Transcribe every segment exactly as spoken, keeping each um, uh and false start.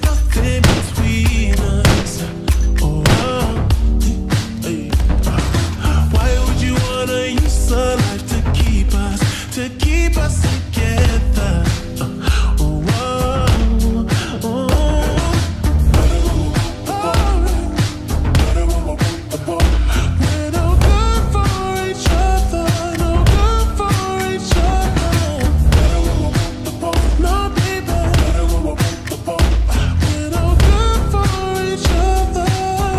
nothing between us. Oh, oh, hey. Why would you wanna use a life to keep us, to keep us together? Oh, oh, oh. We're no good for each other, no good for each other. No, baby. We're no good for each other.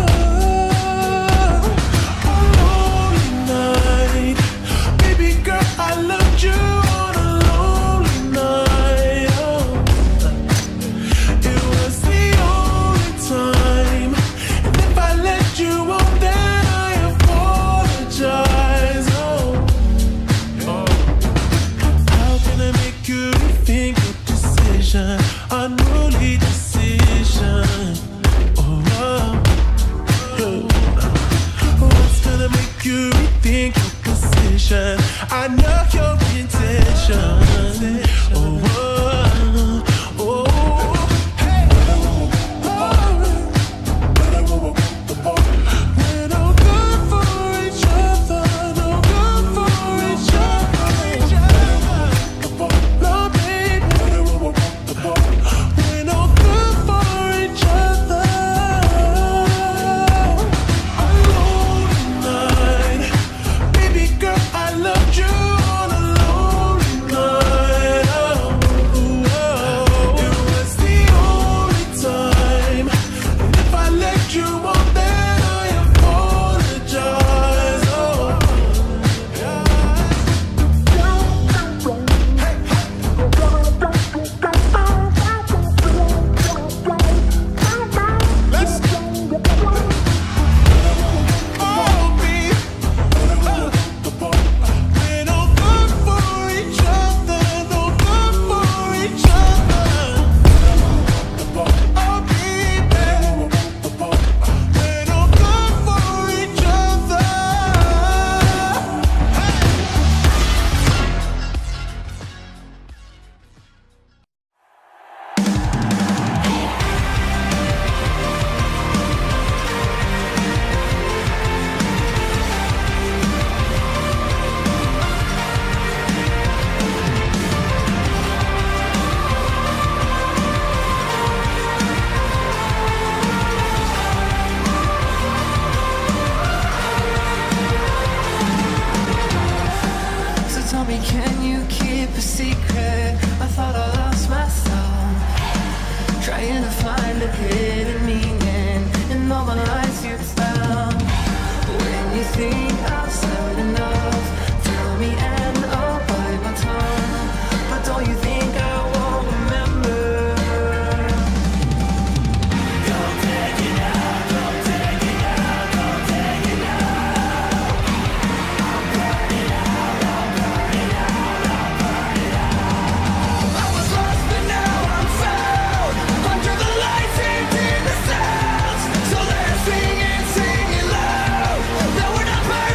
A lonely night, baby girl, I loved you on a lonely night. Oh, it was the only time, and if I let you on, then I apologize. Oh, oh. How can I make you rethink your decision, unruly decision? Oh, oh, oh. What's gonna make you rethink your position? I know your intention. Oh, oh, oh, hey. We're no good for each other, no good for each other. No, baby. We're no good for each other. A lonely night, baby girl, I loved you on a lonely night. Oh, oh, it was the only time, and if I let you on, then I apologize. Oh, yeah. Let's go. Oh, babe. We're no good for each other, no good for each other. Oh, baby. We're no good for each other. So tell me, can you keep a secret? I thought I lost myself, trying to find a hidden meaning in all the lies you tell. When you think I've said enough, tell me and I'll bite my tongue. But don't you think I won't remember? Don't take it out, don't take it out, don't take it out. I'll burn it out, I'll burn it out, I'll burn it out. I was lost but now I'm found, under the lights and in the sounds. So let's sing and sing it loud, that we're not burning.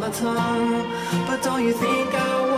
tongue. But don't you think I